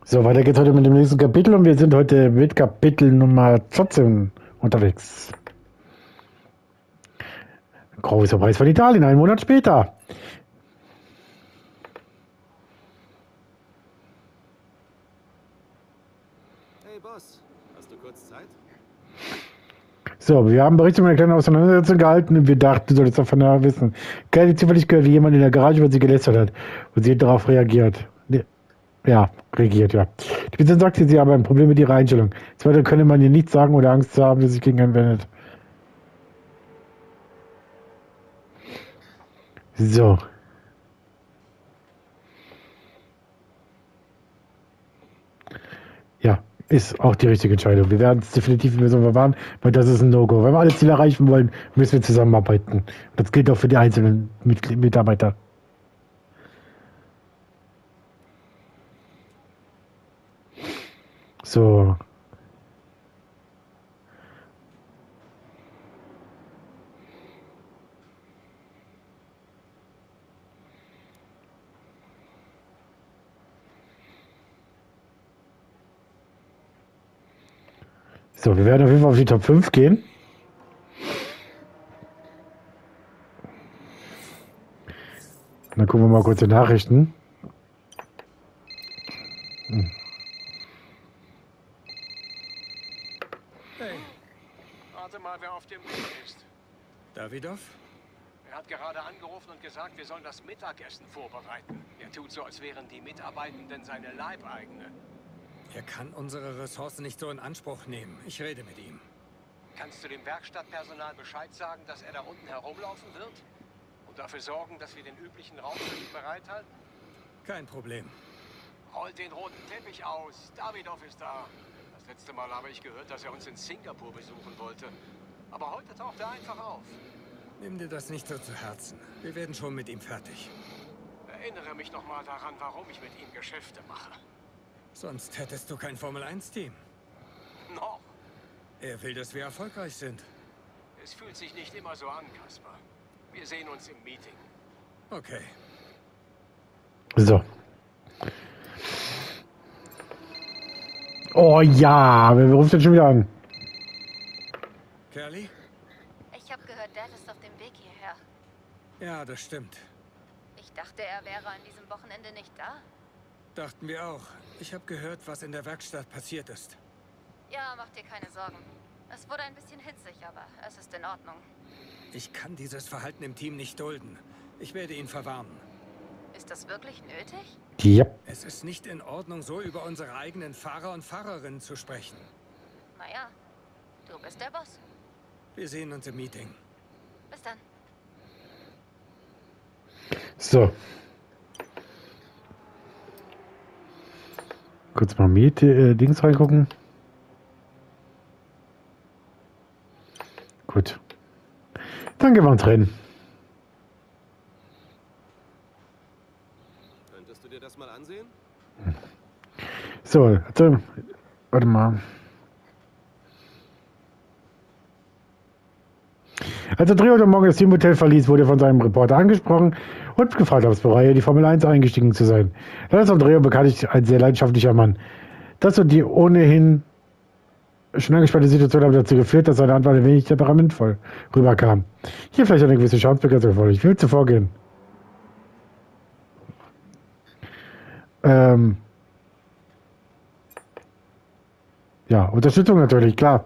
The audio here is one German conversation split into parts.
So, weiter geht's heute mit dem nächsten Kapitel und wir sind heute mit Kapitel Nummer 14 unterwegs. Großer Preis von Italien, einen Monat später. Hey Boss, hast du kurz Zeit? So, wir haben Berichte über eine kleine Auseinandersetzung gehalten und wir dachten, du solltest davon wissen. Kelly zufällig gehört, wie jemand in der Garage über sie gelästert hat und sie hat darauf reagiert. Ja, reagiert, ja. Die Person sagte, sie habe ein Problem mit ihrer Einstellung. Zweitens könne man ihr nichts sagen oder Angst zu haben, dass sich gegen einen wendet. So. Ja, ist auch die richtige Entscheidung. Wir werden es definitiv in Person verwahren, weil das ist ein No-Go. Wenn wir alle Ziele erreichen wollen, müssen wir zusammenarbeiten. Das gilt auch für die einzelnen Mitarbeiter. So. So, wir werden auf jeden Fall auf die Top 5 gehen. Dann gucken wir mal kurz die Nachrichten. Hey, warte mal, wer auf dem Weg ist. Davidov? Er hat gerade angerufen und gesagt, wir sollen das Mittagessen vorbereiten. Er tut so, als wären die Mitarbeitenden seine Leibeigene. Er kann unsere Ressourcen nicht so in Anspruch nehmen. Ich rede mit ihm. Kannst du dem Werkstattpersonal Bescheid sagen, dass er da unten herumlaufen wird? Und dafür sorgen, dass wir den üblichen Raum für ihn bereithalten? Kein Problem. Rollt den roten Teppich aus. Davidov ist da. Das letzte Mal habe ich gehört, dass er uns in Singapur besuchen wollte. Aber heute taucht er einfach auf. Nimm dir das nicht so zu Herzen. Wir werden schon mit ihm fertig. Erinnere mich noch mal daran, warum ich mit ihm Geschäfte mache. Sonst hättest du kein Formel-1-Team. Noch. Er will, dass wir erfolgreich sind. Es fühlt sich nicht immer so an, Kaspar. Wir sehen uns im Meeting. Okay. So. Oh ja, wer ruft denn schon wieder an? Kelly? Ich habe gehört, Dad ist auf dem Weg hierher. Ja, das stimmt. Ich dachte, er wäre an diesem Wochenende nicht da. Dachten wir auch. Ich habe gehört, was in der Werkstatt passiert ist. Ja, mach dir keine Sorgen. Es wurde ein bisschen hitzig, aber es ist in Ordnung. Ich kann dieses Verhalten im Team nicht dulden. Ich werde ihn verwarnen. Ist das wirklich nötig? Ja. Es ist nicht in Ordnung, so über unsere eigenen Fahrer und Fahrerinnen zu sprechen. Naja, du bist der Boss. Wir sehen uns im Meeting. Bis dann. So. Kurz mal Dings reingucken. Gut. Dann gehen wir uns rennen. Könntest du dir das mal ansehen? So, also, warte mal. Als Andrea heute Morgen das Teamhotel verließ, wurde er von seinem Reporter angesprochen und gefragt, ob es bereue, die Formel 1 eingestiegen zu sein. Dann ist Andrea bekanntlich ein sehr leidenschaftlicher Mann. Das und die ohnehin schon angespannte Situation hat dazu geführt, dass seine Antwort ein wenig temperamentvoll rüberkam. Hier vielleicht eine gewisse Schauensbegrenzung erforderlich. Wie willst du vorgehen? Ja, Unterstützung natürlich, klar.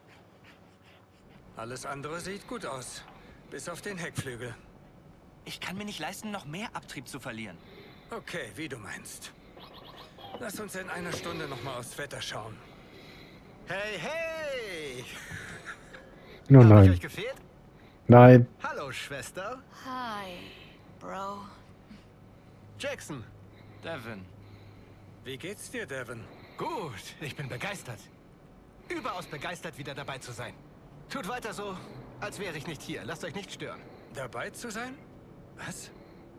Alles andere sieht gut aus. Bis auf den Heckflügel. Ich kann mir nicht leisten, noch mehr Abtrieb zu verlieren. Okay, wie du meinst. Lass uns in einer Stunde nochmal aufs Wetter schauen. Hey, hey! Nur Hab ich nein. euch gefehlt? Nein. Hallo, Schwester. Hi, Bro. Jackson. Devin. Wie geht's dir, Devin? Gut, ich bin begeistert. Überaus begeistert, wieder dabei zu sein. Tut weiter so, als wäre ich nicht hier. Lasst euch nicht stören. Dabei zu sein? Was?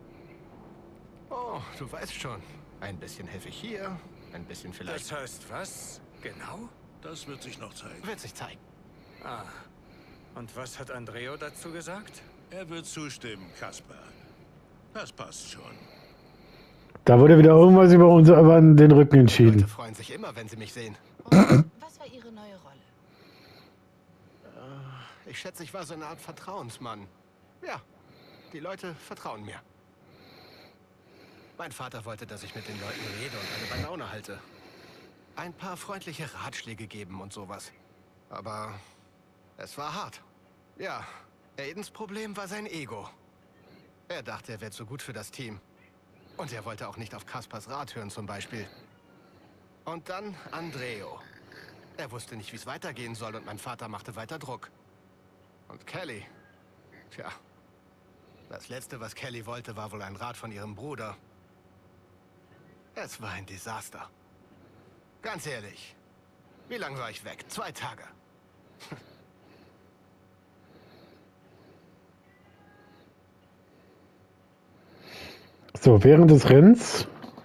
Oh, du weißt schon. Ein bisschen helfe ich hier, ein bisschen vielleicht. Das heißt was? Genau? Das wird sich noch zeigen. Wird sich zeigen. Ah. Und was hat Andreo dazu gesagt? Er wird zustimmen, Kaspar. Das passt schon. Da wurde wieder irgendwas über den Rücken entschieden. Leute freuen sich immer, wenn sie mich sehen. Was war Ihre neue Rolle? Ich schätze, ich war so eine Art Vertrauensmann. Ja, die Leute vertrauen mir. Mein Vater wollte, dass ich mit den Leuten rede und alle bei Laune halte. Ein paar freundliche Ratschläge geben und sowas. Aber es war hart. Ja, Aidens Problem war sein Ego. Er dachte, er wäre zu gut für das Team. Und er wollte auch nicht auf Kaspers Rat hören zum Beispiel. Und dann Andreo. Er wusste nicht, wie es weitergehen soll und mein Vater machte weiter Druck. Und Kelly. Tja, das Letzte, was Kelly wollte, war wohl ein Rat von ihrem Bruder. Es war ein Desaster. Ganz ehrlich, wie lange war ich weg? 2 Tage. So, während des Rennens.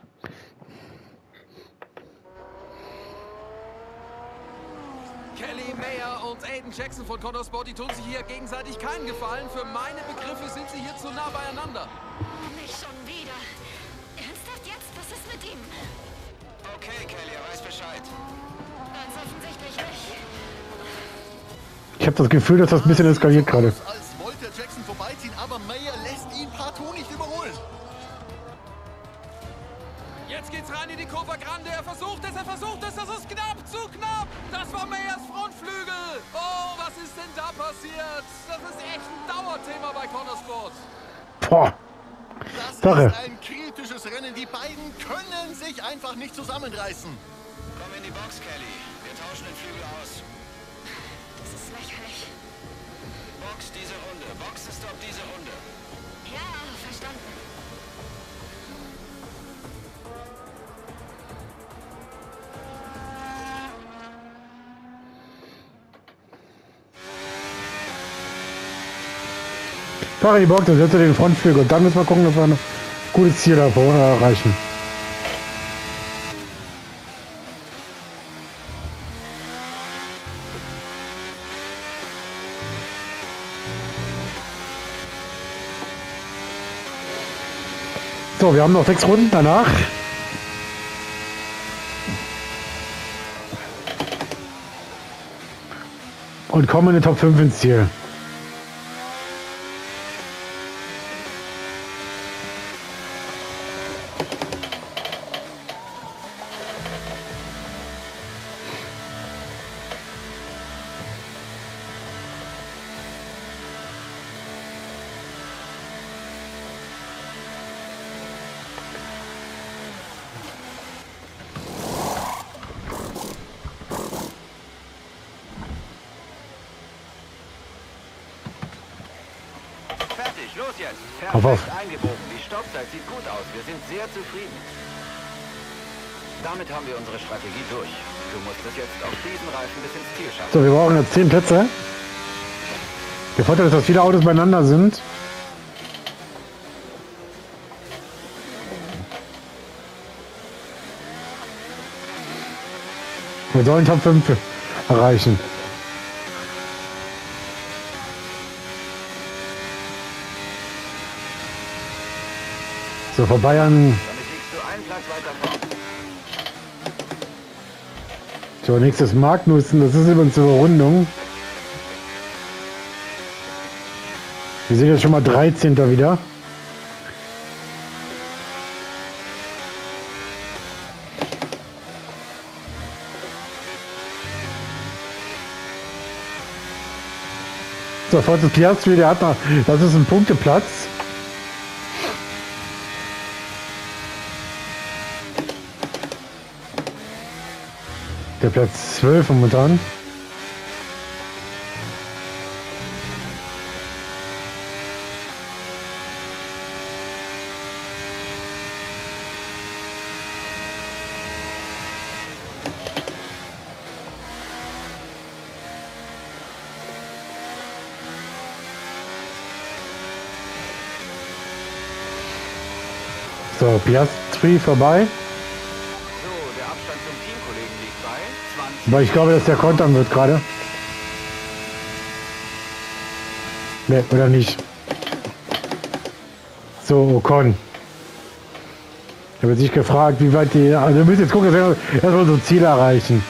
Kelly Mayer und Aiden Jackson von Connor Sport, die tun sich hier gegenseitig keinen Gefallen. Für meine Begriffe sind sie hier zu nah beieinander. Nicht schon wieder. Ernsthaft jetzt? Was ist mit ihm? Okay, Kelly, er weiß Bescheid. Ganz offensichtlich nicht. Ich habe das Gefühl, dass das ein bisschen eskaliert gerade. Als wollte Jackson vorbeiziehen, aber Mayer lässt ihn partout nicht überholen. Jetzt geht's rein in die Curva Grande. Er versucht es. Das ist knapp, zu knapp. Das war Mayers Frontflügel. Oh, was ist denn da passiert? Das ist echt ein Dauerthema bei Connor Sport. Boah. Das Sache. ist ein kritisches Rennen. Die beiden können sich einfach nicht zusammenreißen. Komm in die Box, Kelly. Wir tauschen den Flügel aus. Das ist lächerlich. Box diese Runde. Boxenstopp diese Runde. Ja, verstanden. Fahr in die Box, dann setzt du den Frontflügel und dann müssen wir gucken, ob wir ein gutes Ziel erreichen. So, wir haben noch 6 Runden danach. Und kommen in die Top 5 ins Ziel. Fertig, los jetzt. Auf. Perfekt eingebogen. Die Stoppzeit sieht gut aus. Wir sind sehr zufrieden. Damit haben wir unsere Strategie durch. Du musst es jetzt auf diesen Reifen bis ins Ziel schaffen. So, wir brauchen jetzt 10 Plätze. Der Vorteil ist, dass viele Autos beieinander sind. Wir sollen Top 5 erreichen. So, vorbei an. Damit liegst du einen Platz weiter vorn. So, nächstes Magnussen. Das ist übrigens zur Überrundung. Wir sind jetzt schon mal 13. wieder. So, Forza Piastri, der hat noch, das ist ein Punkteplatz. Der Platz 12 momentan. So, Piastri vorbei. So, der Abstand zum Teamkollegen liegt bei 20. Aber ich glaube, dass der kontern wird gerade. Ne, oder nicht. So, Ocon. Ich habe sich gefragt, wie weit die... Also wir müssen jetzt gucken, dass wir erstmal so Ziel erreichen.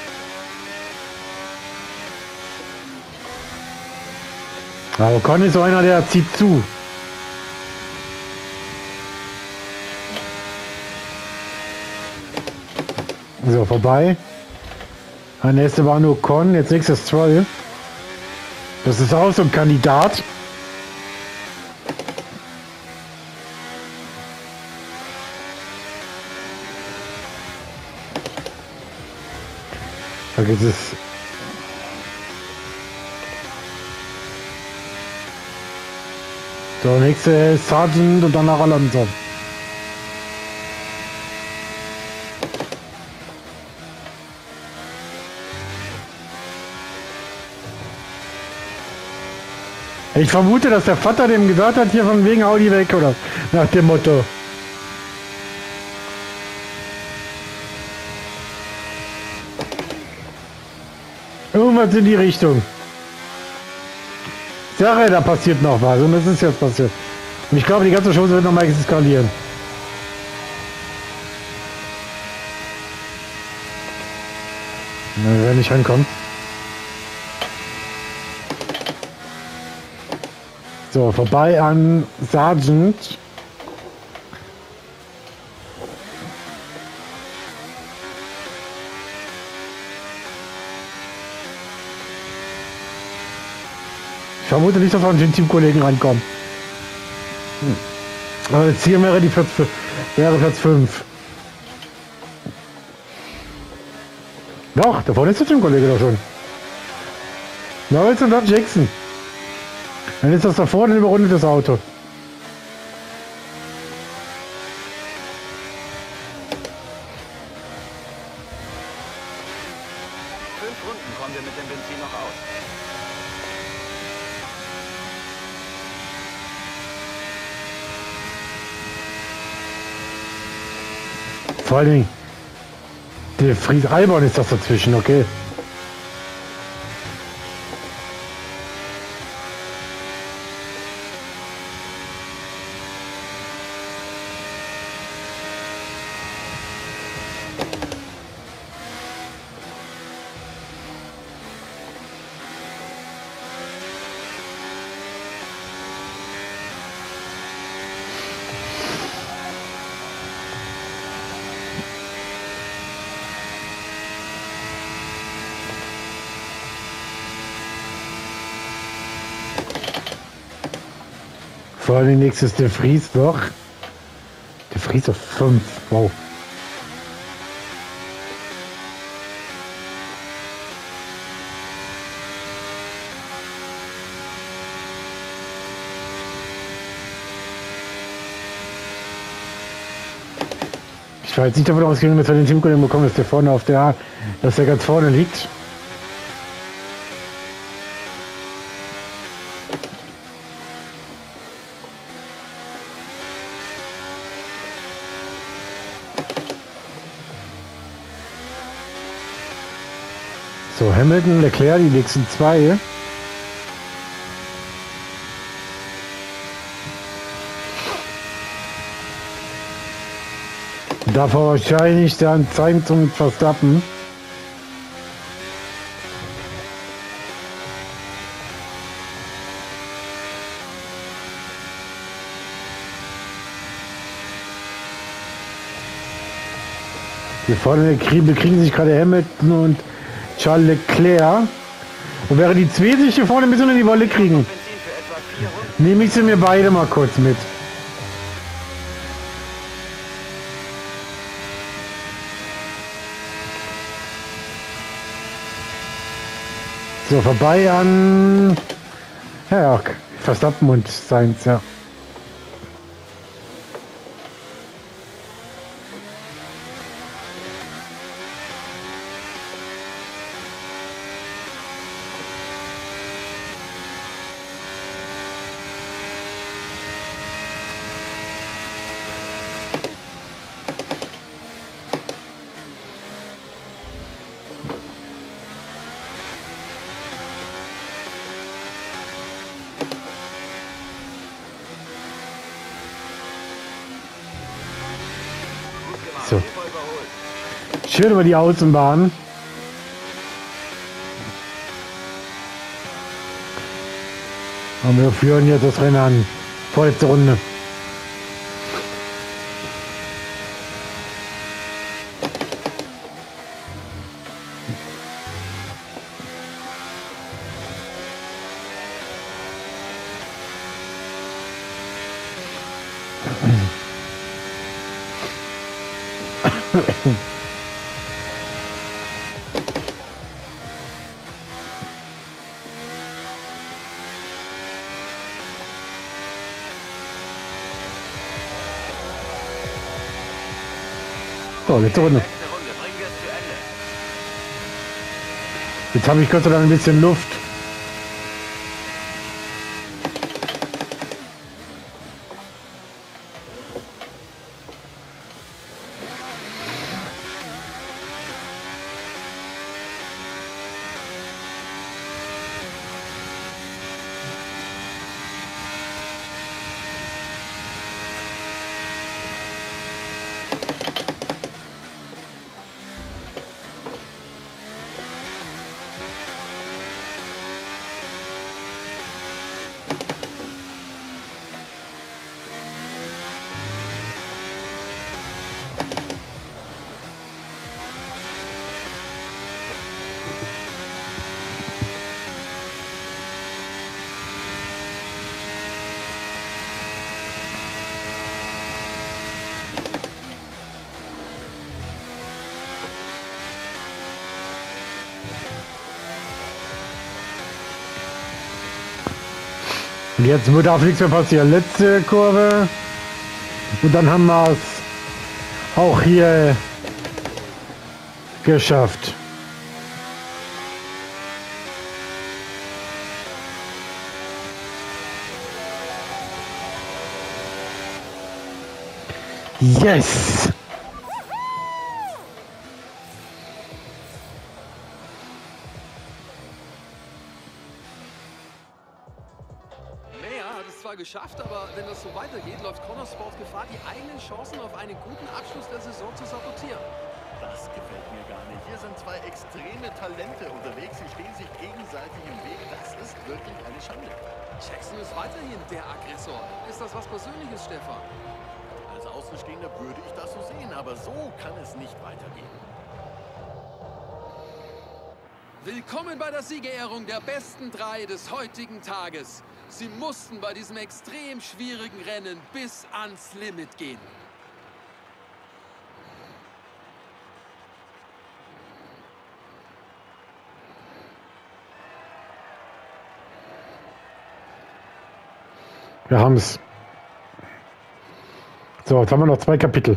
Aber Con ist so einer, der zieht zu. So, vorbei. Der nächste war nur Con, jetzt nächstes Troll. Das ist auch so ein Kandidat. Da geht es. So, nächste ist Sergeant und danach Alonso. Ich vermute, dass der Vater dem gesagt hat, hier von wegen Audi weg, oder? Nach dem Motto. Irgendwas in die Richtung. Ich sage, da passiert noch was und das ist jetzt passiert. Und ich glaube, die ganze Chose wird nochmal eskalieren. Na, wenn ich rankomme. So, vorbei an Sergeant. Ich vermute nicht, dass wir an den Teamkollegen rankommen. Aber das Ziel wäre Platz 5. Doch, da vorne ist der Teamkollege doch schon. Norris und dann Jackson. Dann ist das da vorne ein überrundetes Auto. Runden kommen wir mit dem Benzin noch aus. Vor allen Dingen, der Fries Albon ist das dazwischen, okay. Vor allem nächstes der Fries noch. Der Fries auf 5. Wow. Ich war jetzt nicht davon ausgegangen, dass wir den Teamkollegen bekommen, dass der vorne auf der, dass der ganz vorne liegt. So, Hamilton, Leclerc, die nächsten 2. Davor wahrscheinlich dann Zeit zum Verstappen. Hier vorne bekriegen sich gerade Hamilton und Charles Leclerc. Und während die zwei sich hier vorne ein bisschen in die Wolle kriegen, nehme ich sie mir beide mal kurz mit. So, vorbei an ja, Verstappen und Sainz, ja. So. Schön über die Außenbahn. Und wir führen jetzt das Rennen an. Vorletzte Runde. So, letzte Runde. Jetzt habe ich Gott sei Dank ein bisschen Luft. Und jetzt wird auch nichts mehr passieren. Letzte Kurve. Und dann haben wir es auch hier geschafft. Yes! Geschafft, aber wenn das so weitergeht, läuft Connorsport Gefahr, die eigenen Chancen auf einen guten Abschluss der Saison zu sabotieren. Das gefällt mir gar nicht. Hier sind zwei extreme Talente unterwegs, sie stehen sich gegenseitig im Weg. Das ist wirklich eine Schande. Jackson ist weiterhin der Aggressor. Ist das was Persönliches, Stefan? Als Außenstehender würde ich das so sehen, aber so kann es nicht weitergehen. Willkommen bei der Siegerehrung der besten 3 des heutigen Tages. Sie mussten bei diesem extrem schwierigen Rennen bis ans Limit gehen. Wir haben es. So, jetzt haben wir noch 2 Kapitel.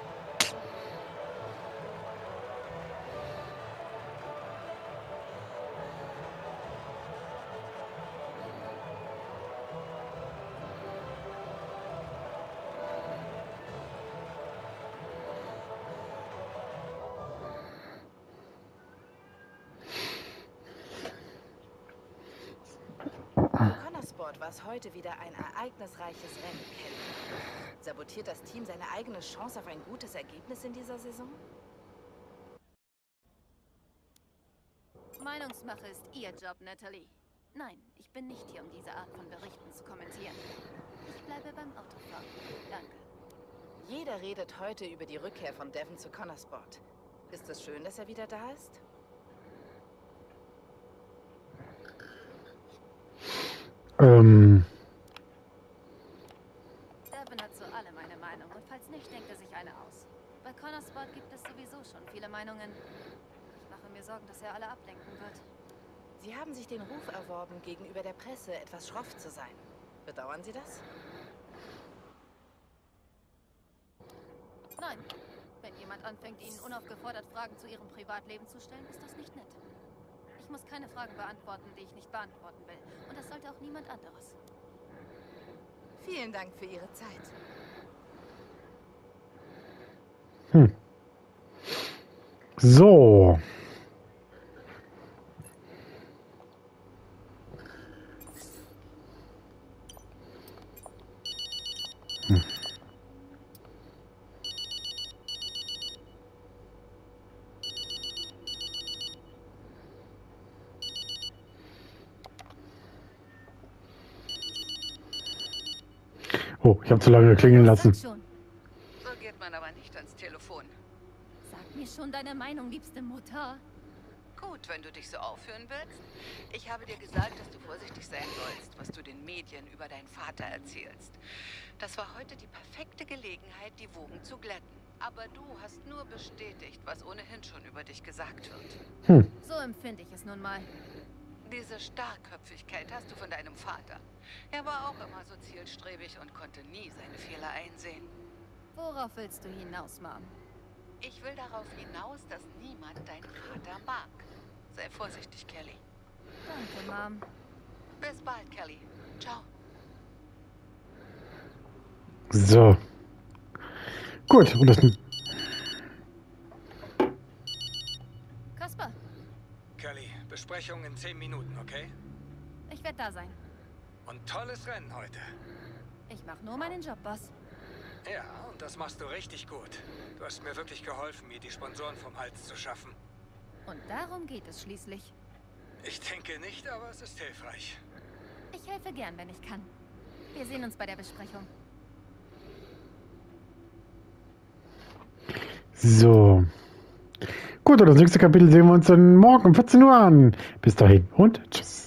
Connorsport war es heute wieder ein ereignisreiches Rennen. Sabotiert das Team seine eigene Chance auf ein gutes Ergebnis in dieser Saison? Meinungsmache ist Ihr Job, Natalie. Nein, ich bin nicht hier, um diese Art von Berichten zu kommentieren. Ich bleibe beim Autofahren. Danke. Jeder redet heute über die Rückkehr von Devon zu Connorsport. Ist es schön, dass er wieder da ist? Devon hat zu allem eine Meinung und falls nicht, denkt er sich eine aus. Bei Connorsport gibt es sowieso schon viele Meinungen. Ich mache mir Sorgen, dass er alle ablenken wird. Sie haben sich den Ruf erworben, gegenüber der Presse etwas schroff zu sein. Bedauern Sie das? Nein. Wenn jemand anfängt, Ihnen unaufgefordert Fragen zu Ihrem Privatleben zu stellen, ist das nicht nett. Ich muss keine Fragen beantworten, die ich nicht beantworten will. Und das sollte auch niemand anderes. Vielen Dank für Ihre Zeit. So. Oh, ich habe zu lange klingeln lassen. Sag schon. So geht man aber nicht ans Telefon. Sag mir schon deine Meinung, liebste Mutter. Gut, wenn du dich so aufführen willst. Ich habe dir gesagt, dass du vorsichtig sein sollst, was du den Medien über deinen Vater erzählst. Das war heute die perfekte Gelegenheit, die Wogen zu glätten. Aber du hast nur bestätigt, was ohnehin schon über dich gesagt wird. So empfinde ich es nun mal. Diese Starrköpfigkeit hast du von deinem Vater. Er war auch immer so zielstrebig und konnte nie seine Fehler einsehen. Worauf willst du hinaus, Mom? Ich will darauf hinaus, dass niemand deinen Vater mag. Sei vorsichtig, Kelly. Danke, Mom. Bis bald, Kelly. Ciao. So. Gut, und das... Kasper, Kelly, Besprechung in 10 Minuten, okay? ich werde da sein. Und tolles Rennen heute. Ich mache nur meinen Job, Boss. Ja, und das machst du richtig gut. Du hast mir wirklich geholfen, mir die Sponsoren vom Hals zu schaffen. Und darum geht es schließlich. Ich denke nicht, aber es ist hilfreich. Ich helfe gern, wenn ich kann. Wir sehen uns bei der Besprechung. So. Gut, und das nächste Kapitel sehen wir uns dann morgen um 14 Uhr an. Bis dahin und tschüss.